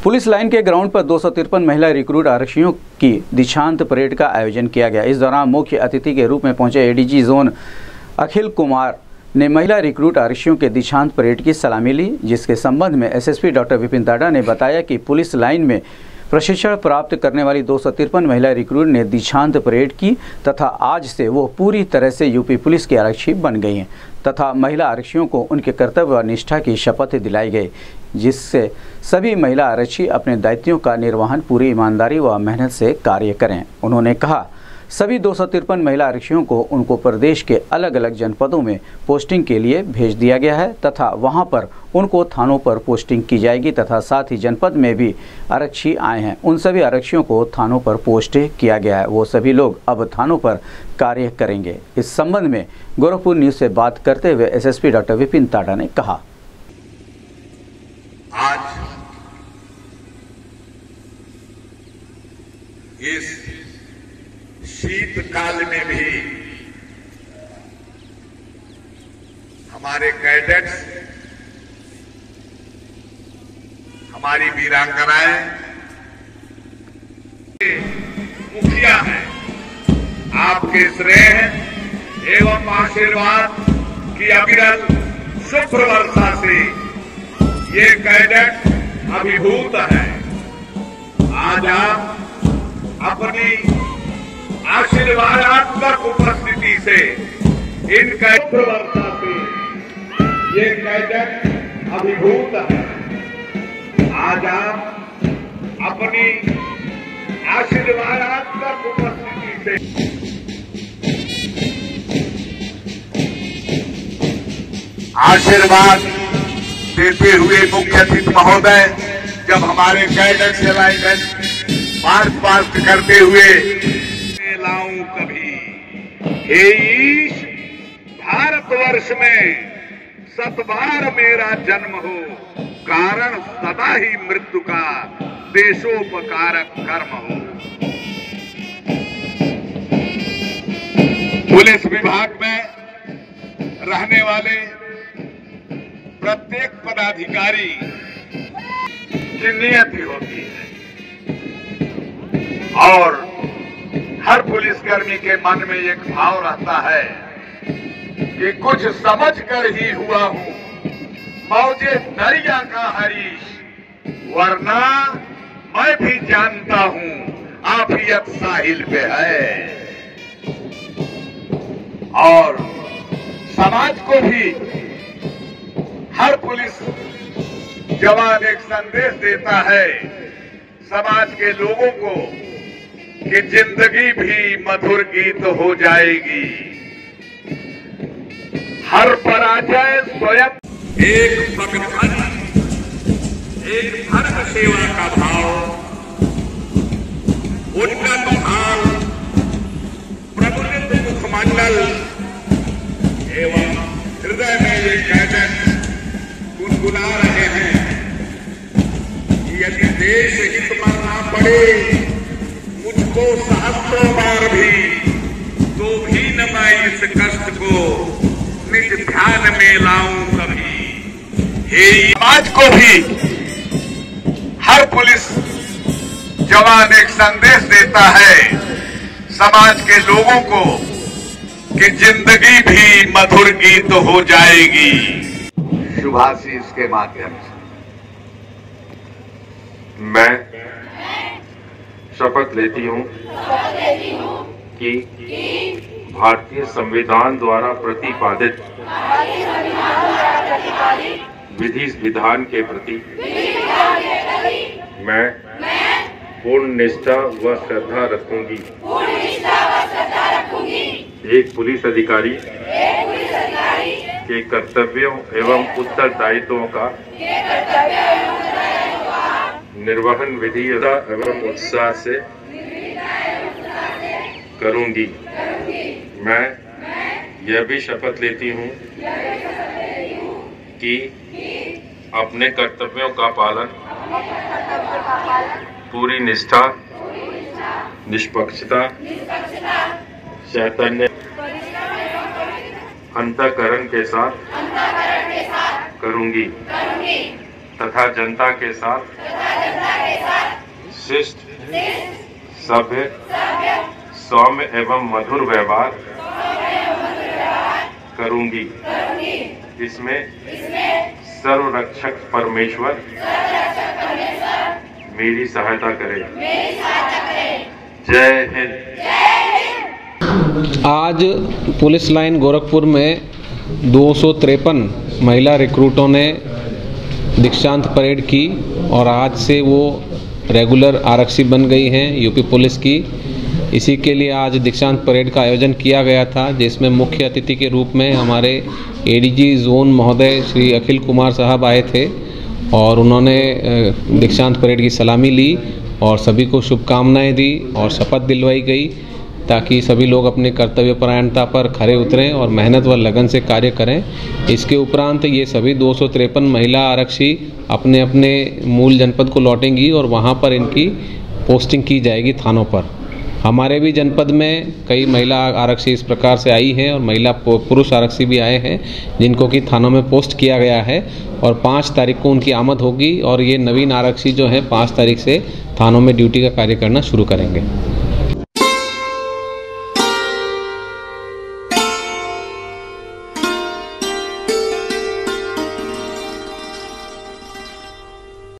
Police line के ground पर 253 महिला रिक्रूट आरक्षियों की दीक्षांत परेड का आयोजन किया गया। इस दौरान मुख्य अतिथि के रूप में पहुंचे एडीजी जोन अखिल कुमार ने महिला रिक्रूट आरक्षियों के दीक्षांत परेड की सलामी ली, जिसके संबंध में एसएसपी डॉक्टर विपिन ताडा ने बताया कि पुलिस लाइन में प्रशिक्षण प्राप्त करने वाली 253 महिला रिक्रूट ने दीक्षांत परेड की तथा आज से वो पूरी तरह से यूपी पुलिस की आरक्षी बन गई हैं तथा महिला आरक्षियों को उनके कर्तव्य और निष्ठा की शपथ दिलाई गई, जिससे सभी महिला आरक्षी अपने दायित्वों का निर्वहन पूरी ईमानदारी व मेहनत से कार्य करें। उन्होंने कहा सभी 253 महिला आरक्षियों को उनको प्रदेश के अलग अलग जनपदों में पोस्टिंग के लिए भेज दिया गया है तथा वहां पर उनको थानों पर पोस्टिंग की जाएगी तथा साथ ही जनपद में भी आरक्षी आए हैं, उन सभी आरक्षियों को थानों पर पोस्ट किया गया है। वो सभी लोग अब थानों पर कार्य करेंगे। इस संबंध में गोरखपुर न्यूज से बात करते हुए एसएसपी डॉक्टर विपिन ताडा ने कहा, आज इस शीतकाल में भी हमारे कैडेट्स, हमारी वीरांगनाएं मुखिया हैं, आपके स्नेह एवं आशीर्वाद की अविरल शुभ्र वर्षा से ये कैडेट अभिभूत है। आज आप अपनी आशीर्वादात्मक उपस्थिति से इन वर्षा से ये कैडेट अभिभूत है। आज आप अपनी आशीर्वादात्मक उपस्थिति से आशीर्वाद देते हुए मुख्य अतिथि महोदय जब हमारे कैडेट से अलाइनमेंट मार्च पास्ट करते हुए लाऊं कभी हे ईश, भारतवर्ष में सतबार मेरा जन्म हो, कारण सदा ही मृत्यु का देशोपकारक कर्म हो। पुलिस विभाग में रहने वाले प्रत्येक पदाधिकारी की नियति होती है और हर पुलिसकर्मी के मन में एक भाव रहता है कि कुछ समझ कर ही हुआ हूं, मौजे दरिया का हरीश, वरना मैं भी जानता हूं आफियत साहिल पे है। और समाज को भी हर पुलिस जवान एक संदेश देता है समाज के लोगों को कि जिंदगी भी मधुर गीत हो जाएगी। हर पराजय स्वयं एक भगवान, एक धर्म सेवा का भाव, उनका भाव प्रबुद्ध मुखमंडल एवं हृदय में ये कैडेट गुनगुना रहे हैं कि यदि देश हित मरना पड़े मुझको सहस्रों बार भी, तो भी न मैं इस कष्ट को निज ध्यान में लाऊं कभी। हे समाज को भी हर पुलिस जवान एक संदेश देता है समाज के लोगों को कि जिंदगी भी मधुर गीत हो जाएगी। शुभाशीष के माध्यम से मैं शपथ लेती हूँ कि भारतीय संविधान द्वारा प्रतिपादित विधि विधान के प्रति मैं पूर्ण निष्ठा व श्रद्धा रखूंगी। एक पुलिस अधिकारी के कर्तव्यों एवं उत्तरदायित्वों का निर्वहन विधि एवं उत्साह से करूंगी। मैं यह भी शपथ लेती हूँ कि अपने कर्तव्यों का पालन पूरी निष्ठा, निष्पक्षता, चैतन्य, अंतःकरण के साथ करूंगी तथा जनता के साथ शिष्ट, सभ्य, सौम्य एवं मधुर व्यवहार करूंगी। इसमें सर्वरक्षक परमेश्वर मेरी सहायता करे। जय हिंद। आज पुलिस लाइन गोरखपुर में 253 महिला रिक्रूटों ने दीक्षांत परेड की और आज से वो रेगुलर आरक्षी बन गई हैं यूपी पुलिस की। इसी के लिए आज दीक्षांत परेड का आयोजन किया गया था, जिसमें मुख्य अतिथि के रूप में हमारे एडीजी जोन महोदय श्री अखिल कुमार साहब आए थे और उन्होंने दीक्षांत परेड की सलामी ली और सभी को शुभकामनाएं दी और शपथ दिलवाई गई ताकि सभी लोग अपने कर्तव्यपरायणता पर खरे उतरें और मेहनत व लगन से कार्य करें। इसके उपरांत ये सभी 253 महिला आरक्षी अपने अपने मूल जनपद को लौटेंगी और वहाँ पर इनकी पोस्टिंग की जाएगी थानों पर। हमारे भी जनपद में कई महिला आरक्षी इस प्रकार से आई हैं और महिला पुरुष आरक्षी भी आए हैं जिनको कि थानों में पोस्ट किया गया है और 5 तारीख को उनकी आमद होगी और ये नवीन आरक्षी जो हैं 5 तारीख से थानों में ड्यूटी का कार्य करना शुरू करेंगे।